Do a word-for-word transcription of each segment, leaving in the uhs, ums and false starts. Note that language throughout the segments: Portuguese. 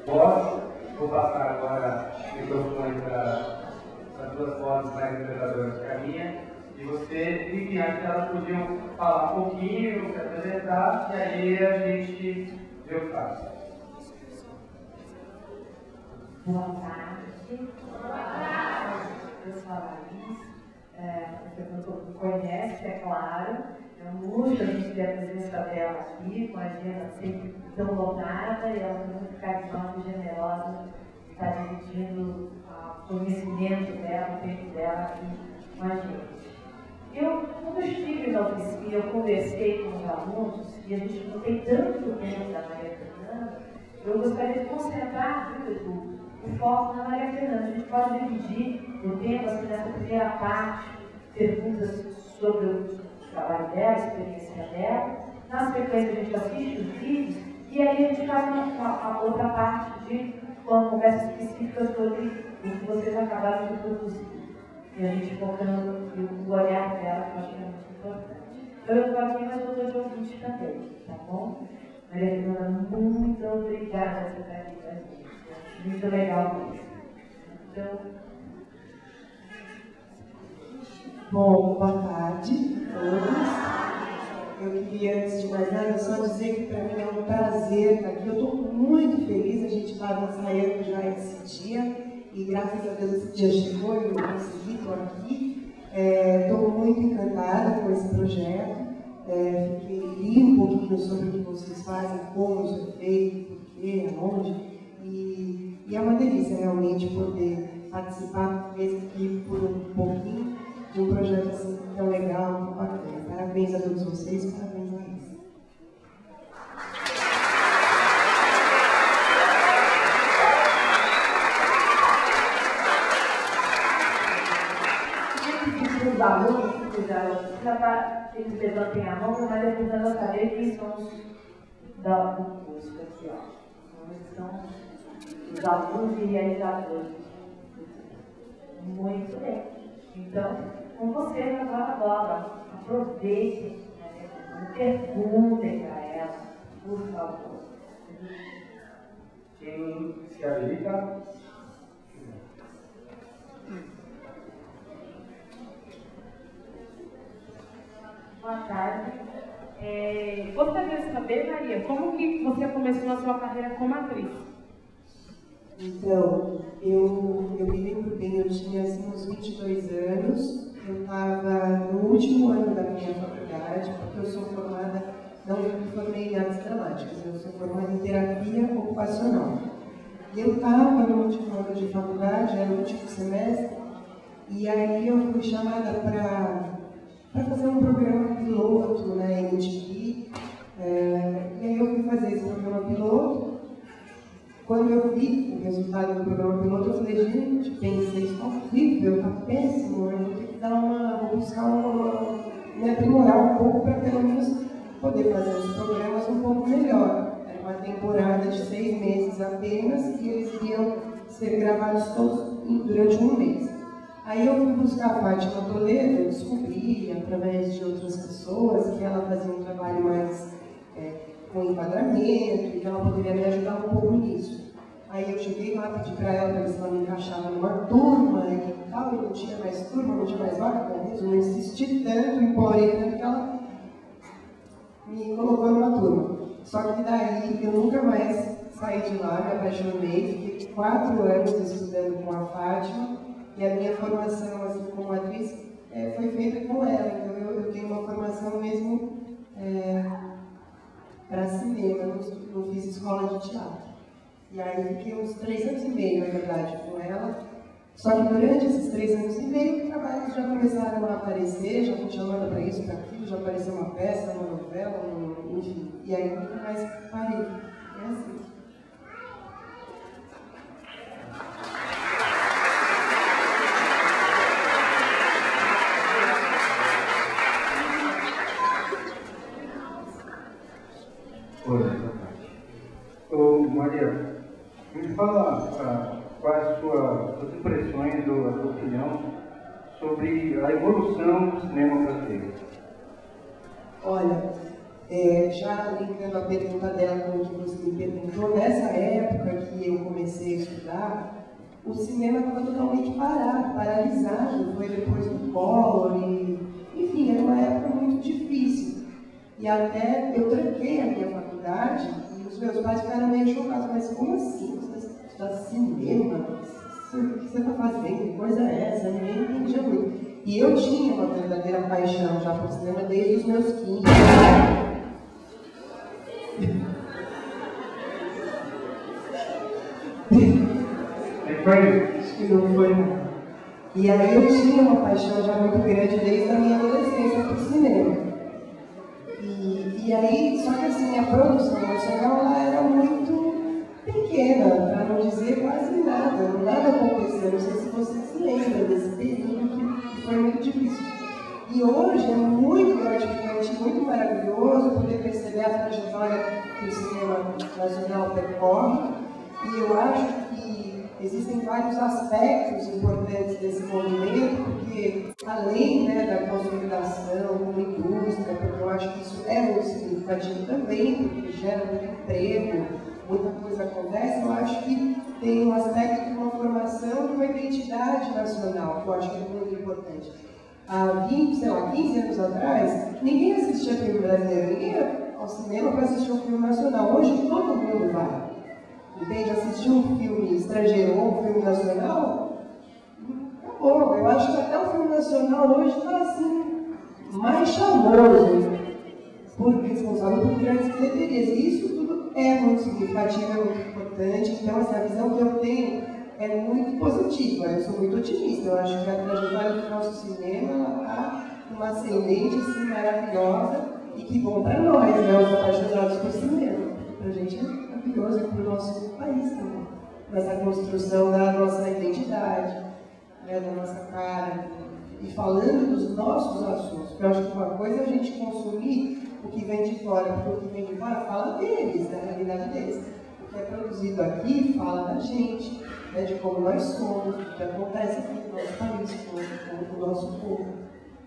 voz. Vou passar agora o microfone para as duas vozes mais interpretadoras que a minha. E você, enfim, acho que elas podiam falar um pouquinho, se apresentar, e aí a gente vê o que faz. Boa tarde. Boa tarde. Eu sou a Laís. É, você não conhece, é claro. É um luxo a gente ter a presença dela aqui, com a agenda sempre tão lotada, e ela é muito carinhosa e generosa de estar dividindo o conhecimento dela, o tempo dela aqui com a gente. Eu, quando eu estive na oficina, eu conversei com os alunos, e a gente não tem tanto tempo da Maria Fernanda, eu gostaria de concentrar, viu, Edu, o foco na Maria Fernanda. A gente pode dividir o tempo, assim, nessa primeira parte, perguntas sobre o trabalho dela, a experiência dela. Na sequência, a gente assiste os vídeos, e aí a gente faz uma, uma, uma outra parte de uma conversa específica sobre o que vocês acabaram de produzir. E a gente focando o olhar dela, que eu acho que é muito importante. Eu estou aqui, mas eu estou de ouvinte também, tá bom? Maria Fernanda, muito obrigada por estar aqui com a gente. Muito legal mesmo. Então... Bom, boa tarde a todos. Eu queria, antes de mais nada, só dizer que para mim é um prazer estar aqui. Eu estou muito feliz, a gente estava ensaiando já esse dia. E graças a Deus esse dia chegou e eu consegui, estou aqui. Estou é, muito encantada com esse projeto. É, fiquei, li um pouquinho sobre o que vocês fazem, como isso é feito, por quê, aonde. E, e é uma delícia realmente poder participar, mesmo que por um pouquinho, de um projeto assim tão legal, tão bacana. Parabéns a todos vocês, parabéns a eles. Os alunos que fizeram a oficina, para que eles levantem a mão, mas eu precisava saber quem são os do curso aqui, ó. Então, eles são os alunos e realizadores. Muito bem. Então, com vocês agora a bola. Aproveitem, né? Perguntem para ela, por favor. Quem se habilita? Boa tarde. É, gostaria de saber, Maria, como que você começou a sua carreira como atriz? Então, eu, eu me lembro bem, eu tinha assim, uns vinte e dois anos, eu estava no último ano da minha faculdade, porque eu sou formada, não me formei em artes dramáticas, eu sou formada em terapia ocupacional. E eu estava no último ano de faculdade, era o último semestre, e aí eu fui chamada para para fazer um programa piloto, né, em M T V. É, e aí eu fui fazer esse programa piloto. Quando eu vi o resultado do programa piloto, eu falei, gente, pensei, isso está horrível, está péssimo, eu vou ter que dar uma, vou buscar uma, me aprimorar um pouco para pelo menos poder fazer os programas um pouco melhor. Era uma temporada de seis meses apenas e eles iriam ser gravados todos durante um mês. Aí eu fui buscar a Fátima Toledo, eu descobri, através de outras pessoas, que ela fazia um trabalho mais é, com enquadramento e que ela poderia me ajudar um pouco nisso. Aí eu cheguei lá, pedi para ela para ver se ela me encaixava numa turma e tal, e não tinha mais turma, não tinha mais vaga, eu não insisti tanto, implorei tanto que ela me colocou numa turma. Só que daí eu nunca mais saí de lá, me apaixonei, fiquei quatro anos estudando com a Fátima. E a minha formação assim, como atriz é, foi feita com ela, então eu, eu tenho uma formação mesmo é, para cinema, não, não fiz escola de teatro. E aí fiquei uns três anos e meio, na verdade, com ela. Só que durante esses três anos e meio, trabalhos já começaram a aparecer, já fui chamando para isso, para aquilo, já apareceu uma peça, uma novela, um, enfim. E aí nunca mais parei. É assim. Ô, Maria, me fala ah, quais as suas, suas impressões ou a sua opinião sobre a evolução do cinema brasileiro. Olha, É, já linkando a pergunta dela com o que você me perguntou, nessa época que eu comecei a estudar, o cinema estava totalmente parado, paralisado, foi depois do Collor, e, enfim, era uma época muito difícil. E até eu tranquei a minha faculdade e os meus pais ficaram meio chocados, mas como assim? Você está cinema? O que você está fazendo? Que coisa é essa? Ninguém entendia muito. E eu tinha uma verdadeira paixão já por cinema desde os meus quinze. Acho que não foi nada. E aí eu tinha uma paixão já muito grande desde a minha adolescência por cinema. E, e aí, só que assim, a produção nacional ela era muito pequena, para não dizer quase nada, nada aconteceu. Não sei se você se lembra desse período que foi muito difícil. E hoje é muito gratificante, muito maravilhoso poder perceber a trajetória que o cinema nacional percorre. E eu acho que existem vários aspectos importantes desse movimento, porque além, né, da consolidação como indústria, porque eu acho que isso é muito significativo também, porque gera muito emprego, muita coisa acontece, eu acho que tem um aspecto de uma formação de uma identidade nacional, que eu acho que é muito importante. Há vinte, sei lá, quinze anos atrás, ninguém assistia filme brasileiro, ninguém ia ao cinema para assistir um filme nacional. Hoje todo mundo vai. Entende? Assistir um filme estrangeiro ou um filme nacional, acabou. Eu acho que até o filme nacional hoje está assim, mais charmoso, por responsável por grandes bilheterias. E isso tudo é muito significativo, é muito importante. Então, assim, a visão que eu tenho é muito positiva. Eu sou muito otimista. Eu acho que a trajetória do nosso cinema está uma ascendente assim, maravilhosa e que bom para nós, né, os apaixonados por cinema. Para a gente é maravilhoso para o nosso país também. Nessa construção da nossa identidade, né, da nossa cara. E falando dos nossos assuntos, porque eu acho que uma coisa é a gente consumir o que vem de fora, porque o que vem de fora fala deles, da realidade deles. O que é produzido aqui fala da gente, né, de como nós somos, do que acontece aqui no nosso país, com, com o nosso povo.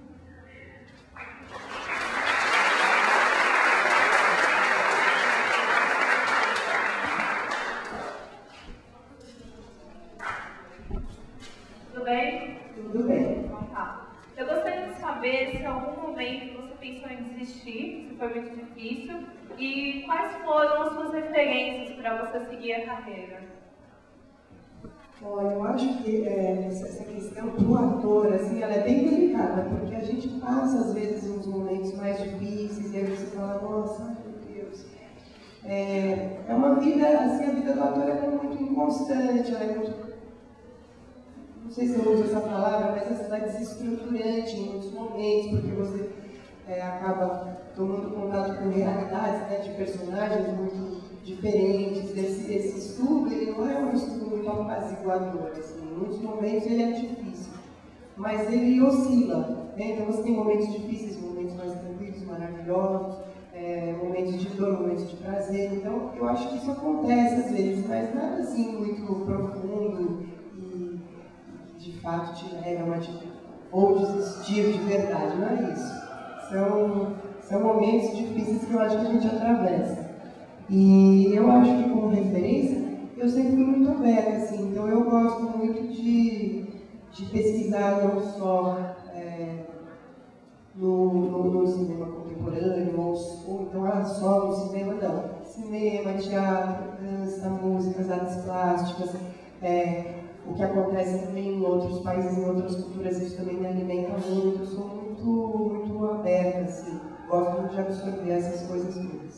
Tudo bem? Tudo bem. Então tá. Eu gostaria de saber se em algum momento você pensou em desistir, se foi muito difícil, e quais foram as suas referências para você seguir a carreira? Olha, eu acho que é, essa questão do ator, assim, ela é bem delicada, porque a gente passa, às vezes, uns momentos mais difíceis, e aí você fala, nossa, meu Deus. É, é uma vida, assim, a vida do ator é muito inconstante, ela é muito... Não sei se eu uso essa palavra, mas ela é desestruturante em muitos momentos, porque você é, acaba tomando contato com realidades, né, de personagens muito diferentes. Esse, esse estudo, ele não é um estudo muito apaziguador, assim, em muitos momentos ele é difícil, mas ele oscila, né? Então você tem momentos difíceis, momentos mais tranquilos, maravilhosos, é, momentos de dor, momentos de prazer. Então eu acho que isso acontece às vezes, mas nada assim muito profundo e de fato te leva a uma atitude ou desistir de verdade, não é isso. São, são momentos difíceis que eu acho que a gente atravessa. E eu acho que, como referência, eu sempre fui muito aberta, assim, então eu gosto muito de, de pesquisar não só é, no, no, no cinema contemporâneo, ou, ou então ah, só no cinema, não. Cinema, teatro, dança, música, artes plásticas, é, o que acontece também em outros países, em outras culturas, isso também me alimenta muito. Eu sou muito, muito aberta, assim, gosto muito de absorver essas coisas todas.